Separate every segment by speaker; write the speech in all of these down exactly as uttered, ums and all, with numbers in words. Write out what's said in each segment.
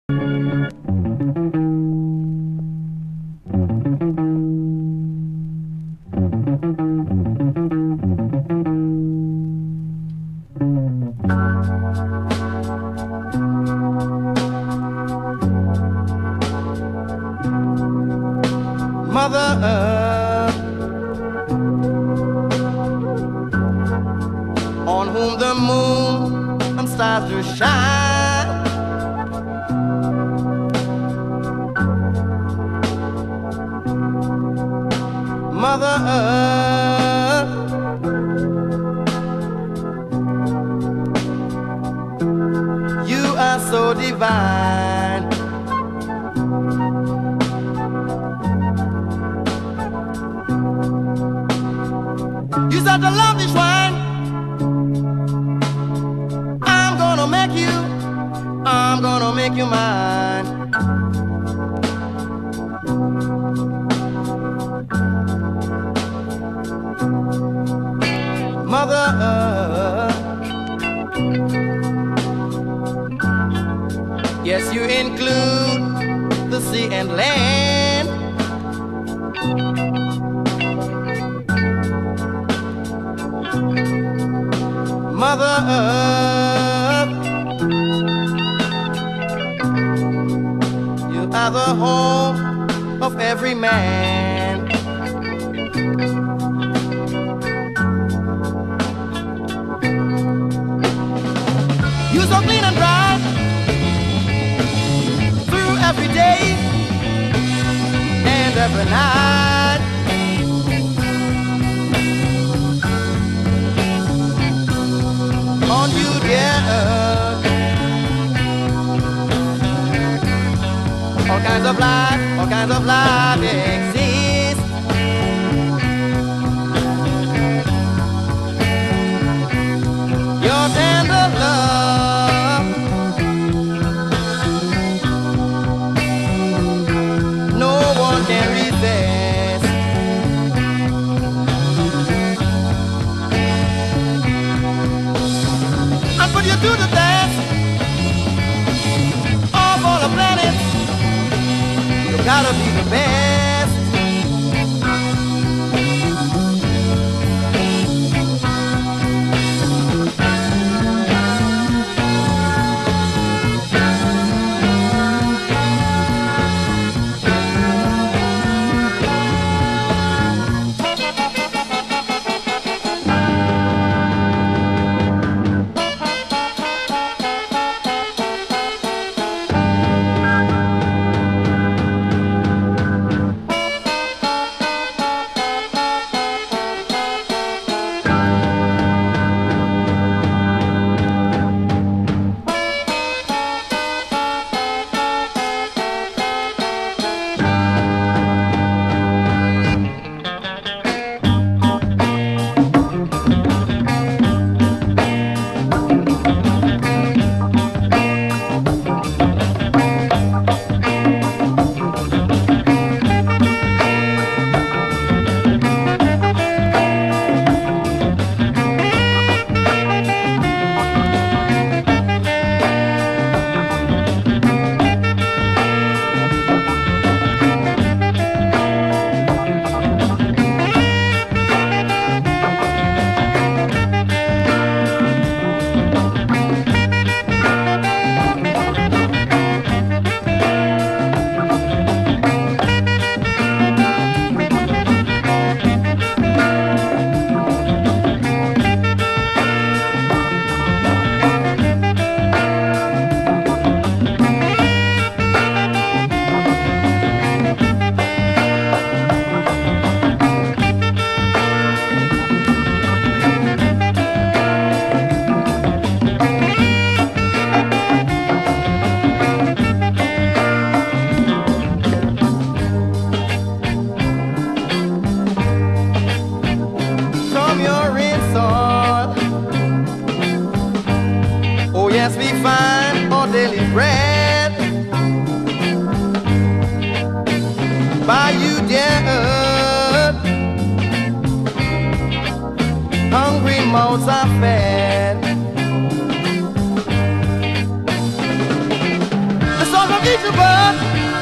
Speaker 1: Mother Earth, on whom the moon and stars do shine, Mother Earth, you are so divine. You such a lovely shrine. I'm gonna make you, I'm gonna make you mine. Mother Earth, yes, you include the sea and land. Mother Earth, you are the home of every man. You so clean and dry through every day and every night. On you, dear earth, all kinds of life, all kinds of life exist. Your tender love, no one can resist. And put you to the test of all the planets. You gotta be the best. Yes, we find our daily bread by you, dear earth. Hungry mouths are fed. The song of unteachable.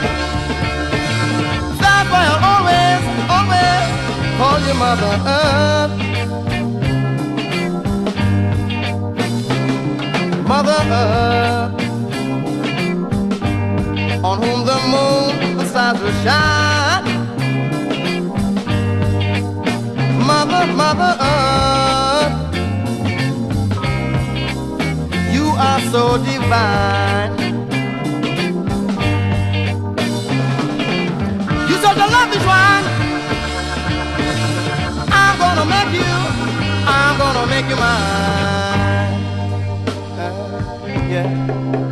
Speaker 1: That's why I always, always call you Mother Earth. Mother Earth, on whom the moon and stars will shine. Mother, Mother Earth, you are so divine. You're such a lovely one. I'm gonna make you, I'm gonna make you mine. Uh, yeah.